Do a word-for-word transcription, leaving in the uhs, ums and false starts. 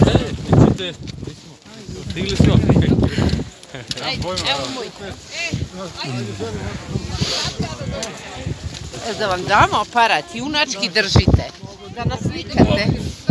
Stigli smo. Evo moj. Da vam damo aparat, junački držite. Da nas slikate.